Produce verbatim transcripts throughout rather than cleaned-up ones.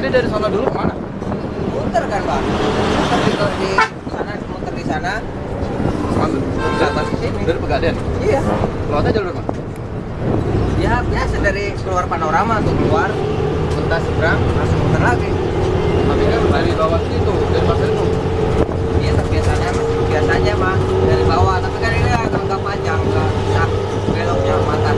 Tadi dari sana dulu kemana? Muter kan Pak? Muter di, di sana, muter di sana. Mana? Ke atas ke sini. Dari Pegadaian? Iya. Lewatnya jalur mana? Ya biasa dari keluar panorama tuh keluar, bentar seberang, langsung muter lagi. Tapi kan dari bawah situ, dari pasar itu. Iya, tapi biasanya biasanya mah dari bawah, tapi kan ini agak agak panjang, nggak bisa beloknya mata.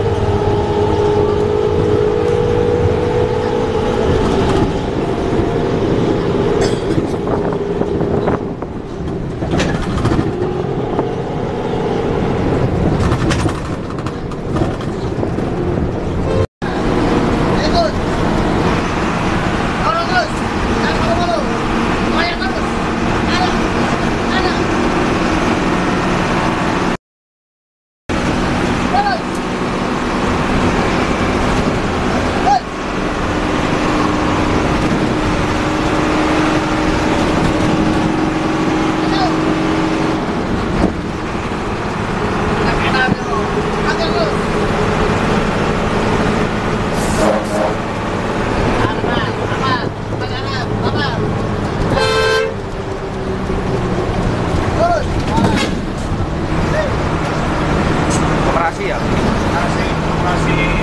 Operasi ya? Operasi, operasi